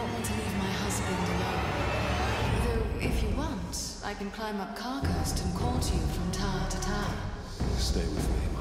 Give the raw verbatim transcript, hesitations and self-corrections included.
want to leave my husband alone. Though, if you want, I can climb up Carcoast and call to you from tower to tower. Stay with me,